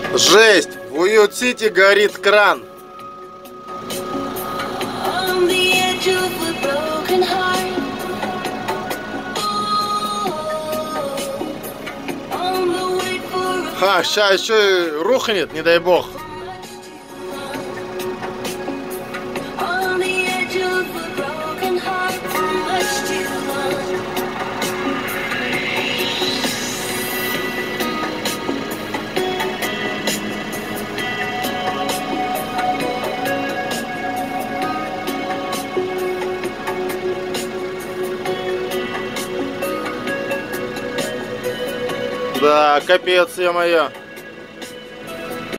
Жесть! В Уют-Сити горит кран. Ха, сейчас еще и рухнет, не дай бог. Да, капец, ё-моё.